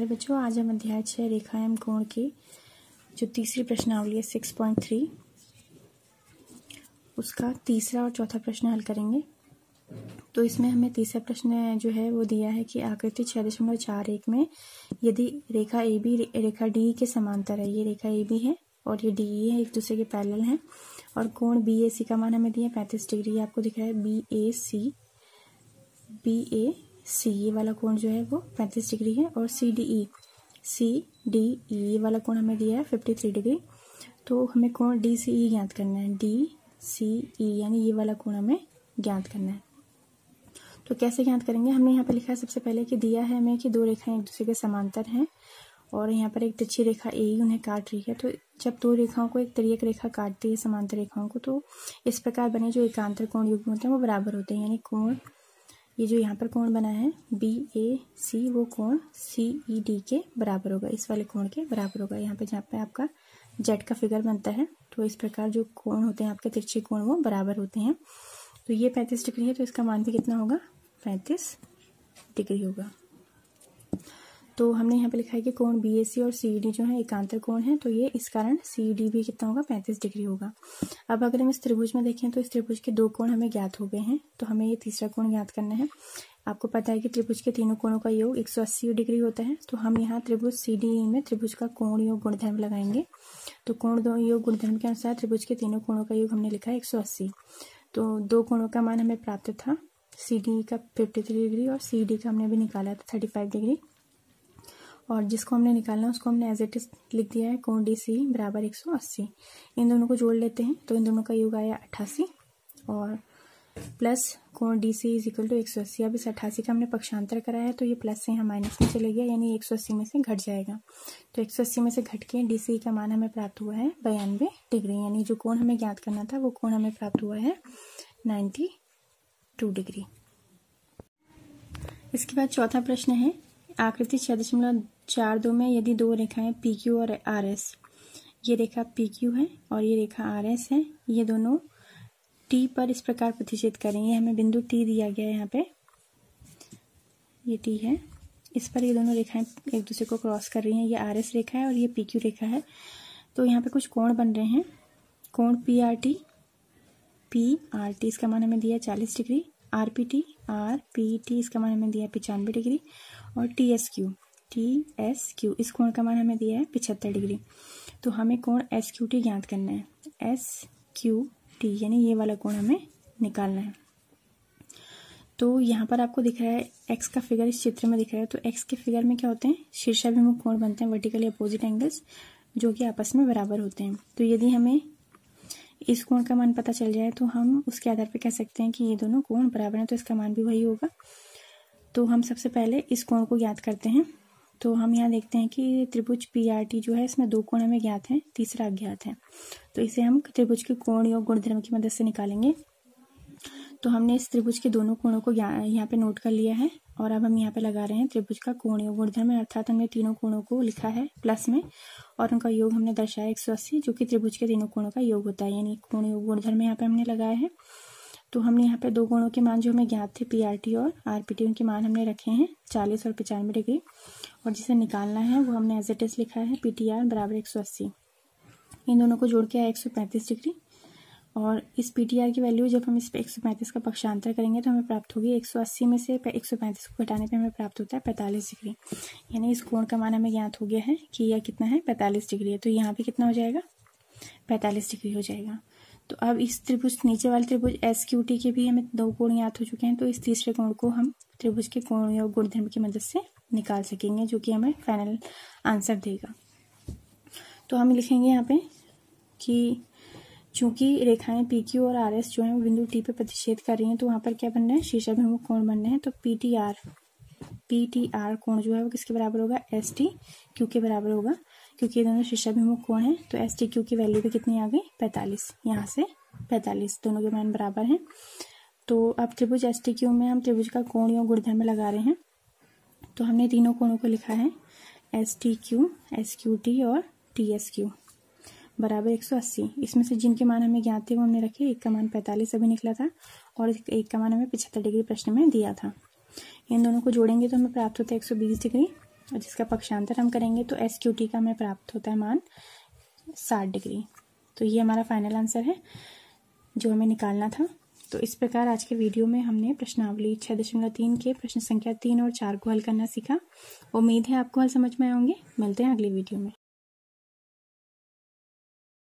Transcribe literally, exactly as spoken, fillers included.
प्यारे बच्चों, आज हम अध्याय छः रेखा एवं कोण की जो तीसरी प्रश्नावली है सिक्स पॉइंट थ्री उसका तीसरा और चौथा प्रश्न हल करेंगे। तो इसमें हमें तीसरा प्रश्न जो है वो दिया है कि आकृति छः दशमलव चार एक में यदि रेखा ए बी रेखा डी के समांतर है, ये रेखा ए बी है और ये डी ई है, एक दूसरे के पैरेलल हैं, और कोण बी ए सी का मान हमें दिया पैंतीस डिग्री। आपको दिख रहा है बी ए सी बी ए सी ये वाला कोण जो है वो पैंतीस डिग्री है, और C D E C D E ये वाला कोण हमें दिया है तिरेपन डिग्री। तो हमें कोण डी सी ई ज्ञात करना है, डी सी ई यानी ये वाला कोण हमें ज्ञात करना है। तो कैसे ज्ञात करेंगे? हमने यहाँ पे लिखा है सबसे पहले कि दिया है हमें कि दो रेखाएं एक दूसरे के समांतर हैं और यहाँ पर एक तिरछी रेखा ए उन्हें काट रही है। तो जब दो रेखाओं को एक तिर्यक रेखा काटती है समांतर रेखाओं को, तो इस प्रकार बने जो एकांतर कोण युग्म होते हैं वो बराबर होते हैं। यानी कोण ये जो यहाँ पर कोण बना है बी ए सी वो कोण सी ई डी के बराबर होगा, इस वाले कोण के बराबर होगा। यहाँ पे जहाँ पे आपका जेड का फिगर बनता है, तो इस प्रकार जो कोण होते हैं आपके तिरछे कोण वो बराबर होते हैं। तो ये पैंतीस डिग्री है, तो इसका मान भी कितना होगा? पैंतीस डिग्री होगा। तो हमने यहाँ पे लिखा है कि कोण बी ए सी और सी ई डी जो है एकांतर कोण है, तो ये इस कारण सी ई डी भी कितना होगा? पैंतीस डिग्री होगा। अब अगर हम इस त्रिभुज में देखें तो इस त्रिभुज के दो कोण हमें ज्ञात हो गए हैं, तो हमें ये तीसरा कोण ज्ञात करना है। आपको पता है कि त्रिभुज के तीनों कोणों का योग एक सौ अस्सी डिग्री होता है। तो हम यहाँ त्रिभुज सी डी ई में त्रिभुज का कोण योग गुणधर्म लगाएंगे। तो कोण दो योग गुणधर्म के अनुसार त्रिभुज के तीनों कोणों का योग हमने लिखा है एक सौ अस्सी। तो दो कोणों का मान हमें प्राप्त था, सी डी ई का तिरेपन डिग्री और सी डी का हमने भी निकाला था पैंतीस डिग्री, और जिसको हमने निकालना है उसको हमने एज इट इज लिख दिया है कोण डी सी बराबर एक सौ अस्सी। इन दोनों को जोड़ लेते हैं तो इन दोनों का योग आया अट्ठासी और प्लस कोण D C is equal to एक सौ अस्सी। अब इस अट्ठासी का हमने पक्षांतर करा है, तो ये प्लस से यहाँ माइनस में चले गया, यानी एक सौ अस्सी में से घट जाएगा। तो एक सौ अस्सी में से घट के डी सी का मान हमें प्राप्त हुआ है बयानवे डिग्री, यानी जो कोण हमें ज्ञात करना था वो कोण हमें प्राप्त हुआ है नाइन्टी टू डिग्री। इसके बाद चौथा प्रश्न है आकृति छः दशमलव चार दो में यदि दो रेखाएं पी क्यू और आर एस, ये रेखा पी क्यू है और ये रेखा आर एस है, ये दोनों टी पर इस प्रकार प्रतिच्छेद करेंगे। हमें बिंदु टी दिया गया है, यहाँ पे ये टी है, इस पर ये दोनों रेखाएं एक दूसरे को क्रॉस कर रही हैं। ये आर एस रेखा है और ये पी क्यू रेखा है। तो यहाँ पे कुछ कोण बन रहे हैं। कोण P R T P R T इसका मान हमें दिया चालीस डिग्री, R P T R P T इसका मान हमें दिया पचानवे डिग्री, और T S Q T S Q इस कोण का मान हमें दिया है पिछहत्तर डिग्री। तो हमें कोण एस क्यू टी ज्ञात करना है, एस क्यू टी यानी ये वाला कोण हमें निकालना है। तो यहाँ पर आपको दिख रहा है एक्स का फिगर इस चित्र में दिख रहा है। तो एक्स के फिगर में क्या होते हैं? शीर्षाभिमुख कोण बनते हैं, वर्टिकली अपोजिट एंगल्स, जो कि आपस में बराबर होते हैं। तो यदि हमें इस कोण का मान पता चल जाए तो हम उसके आधार पर कह सकते हैं कि ये दोनों कोण बराबर हैं, तो इसका मान भी वही होगा। तो हम सबसे पहले इस कोण को ज्ञात करते हैं। तो हम यहाँ देखते हैं कि त्रिभुज पी आर टी जो है इसमें दो कोण हमें ज्ञात हैं, तीसरा अज्ञात है। तो इसे हम त्रिभुज के कोण योग गुणधर्म की मदद से निकालेंगे। तो हमने इस त्रिभुज के दोनों कोणों को यहाँ पे नोट कर लिया है, और अब हम यहाँ पे लगा रहे हैं त्रिभुज का कोण योग गुणधर्म, अर्थात हमने तीनों कोणों को लिखा है प्लस में और उनका योग हमने दर्शाया एक सौ अस्सी, जो कि त्रिभुज के तीनों कोणों का योग होता है, यानी कोण योग गुणधर्म यहाँ पे हमने लगाया है। तो हमने यहाँ पे दो कोणों के मान जो हमें ज्ञात थे पी आर टी और आर पी टी, उनके मान हमने रखे हैं चालीस और पचानवे डिग्री, और जिसे निकालना है वो हमने एज इट इज लिखा है पी टी आर बराबर एक सौ अस्सी। इन दोनों को जोड़ के आया एक सौ पैंतीस डिग्री, और इस पी टी आर की वैल्यू जब हम इस पे एक सौ पैंतीस का पक्षांतर करेंगे तो हमें प्राप्त होगी एक सौ अस्सी में से एक सौ पैंतीस को घटाने पे हमें प्राप्त होता है पैंतालीस डिग्री। यानी इस कोण का मान हमें ज्ञात हो गया है कि यह कितना है? पैंतालीस डिग्री है। तो यहाँ पे कितना हो जाएगा? पैंतालीस डिग्री हो जाएगा। तो अब इस त्रिभुज नीचे वाले त्रिभुज एस क्यू टी के भी हमें दो कोण ज्ञात हो चुके हैं, तो इस तीसरे कोण को हम त्रिभुज के कोण योग गुणधर्म की मदद से निकाल सकेंगे, जो कि हमें फाइनल आंसर देगा। तो हम लिखेंगे यहाँ पे कि चूंकि रेखाएं पी क्यू और आर एस जो है वो बिंदु टी पे प्रतिच्छेद कर रही हैं, तो वहाँ पर क्या बनना है? शीर्षाभिमुख कोण बनने हैं। तो P T R P T R कोण जो है वो किसके बराबर होगा? एस टी क्यू के बराबर होगा, क्योंकि ये दोनों शीर्षाभिमुख कोण हैं। तो एस टी क्यू की वैल्यू भी कितनी आ गई? पैंतालीस, यहाँ से पैंतालीस, दोनों के मान बराबर हैं। तो अब त्रिभुज एस टी क्यू में हम त्रिभुज का कोण योग गुणधर्म लगा रहे हैं। तो हमने तीनों कोणों को लिखा है S T Q S Q T और टी एस क्यू बराबर एक सौ अस्सी। इसमें से जिनके मान हमें ज्ञात थे वो हमने रखे। एक का मान पैंतालीस अभी निकला था और एक का मान हमें पचहत्तर डिग्री प्रश्न में दिया था। इन दोनों को जोड़ेंगे तो हमें प्राप्त होता है एक सौ बीस डिग्री, और जिसका पक्षांतर हम करेंगे तो एस क्यू टी का हमें प्राप्त होता है मान साठ डिग्री। तो ये हमारा फाइनल आंसर है जो हमें निकालना था। तो इस प्रकार आज के वीडियो में हमने प्रश्नावली छः दशमलव तीन के प्रश्न संख्या तीन और चार को हल करना सीखा। उम्मीद है आपको हल समझ में आएंगे। मिलते हैं अगली वीडियो में।